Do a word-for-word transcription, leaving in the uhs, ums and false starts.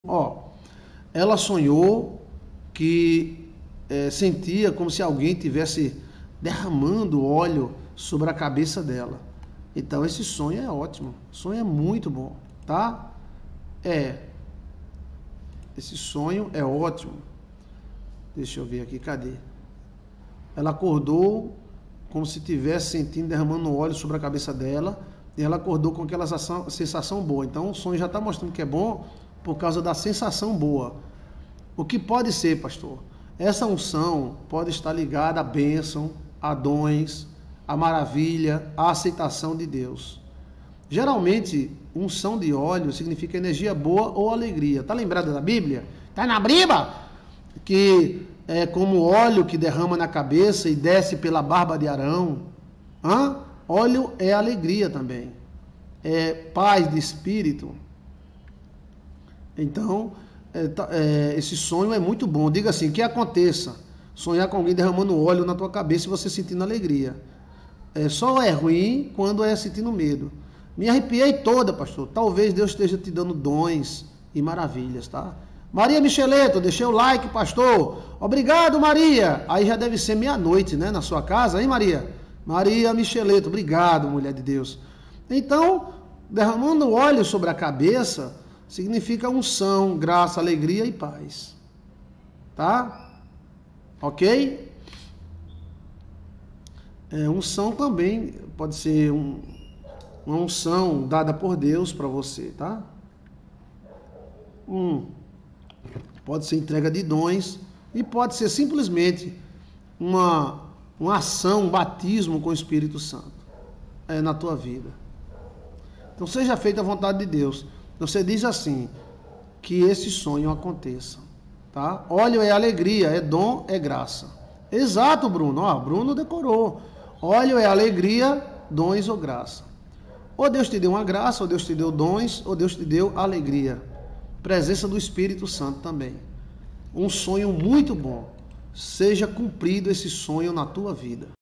Ó, ela sonhou que é, sentia como se alguém tivesse derramando óleo sobre a cabeça dela. Então esse sonho é ótimo, sonho é muito bom, tá? É, esse sonho é ótimo. Deixa eu ver aqui, cadê? Ela acordou como se estivesse sentindo derramando óleo sobre a cabeça dela, e ela acordou com aquela sensação, sensação boa. Então o sonho já está mostrando que é bom por causa da sensação boa. O que pode ser, pastor? Essa unção pode estar ligada à bênção, a dons, a maravilha, a aceitação de Deus. Geralmente, unção de óleo significa energia boa ou alegria. Tá lembrado da Bíblia? Tá na Bíblia? Que é como óleo que derrama na cabeça e desce pela barba de Arão. Hã? Óleo é alegria também. É paz de espírito. Então, é, é, esse sonho é muito bom. Diga assim, que aconteça. Sonhar com alguém derramando óleo na tua cabeça e você sentindo alegria. É, só é ruim quando é sentindo medo. Me arrepiei toda, pastor. Talvez Deus esteja te dando dons e maravilhas, tá? Maria Micheleto, deixei o like, pastor. Obrigado, Maria. Aí já deve ser meia-noite, né? Na sua casa, hein, Maria? Maria Micheleto, obrigado, mulher de Deus. Então, derramando óleo sobre a cabeça significa unção, graça, alegria e paz. Tá? Ok? É, unção também pode ser um, uma unção dada por Deus para você, tá? Hum, pode ser entrega de dons e pode ser simplesmente uma, uma ação, um batismo com o Espírito Santo é, na tua vida. Então seja feita a vontade de Deus. Você diz assim, que esse sonho aconteça, tá? Óleo é alegria, é dom, é graça. Exato, Bruno. Ó, Bruno decorou. Óleo é alegria, dons ou graça. Ou Deus te deu uma graça, ou Deus te deu dons, ou Deus te deu alegria. Presença do Espírito Santo também. Um sonho muito bom. Seja cumprido esse sonho na tua vida.